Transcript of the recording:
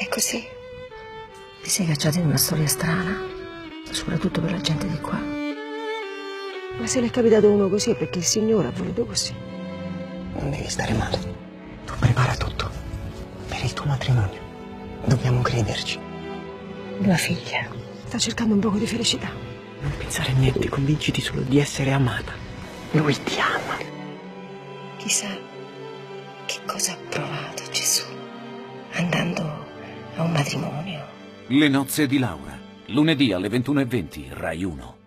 E così ti sei cacciato in una storia strana, soprattutto per la gente di qua. Ma se le è capitato uno così è perché il Signore ha voluto così. Non devi stare male. Tu prepara tutto per il tuo matrimonio. Dobbiamo crederci. Tua figlia sta cercando un poco di felicità. Non pensare a niente, convinciti solo di essere amata. Lui ti ama. Chissà che cosa ha provato Gesù andando a un matrimonio. Le nozze di Laura, lunedì alle 21:20, Rai 1.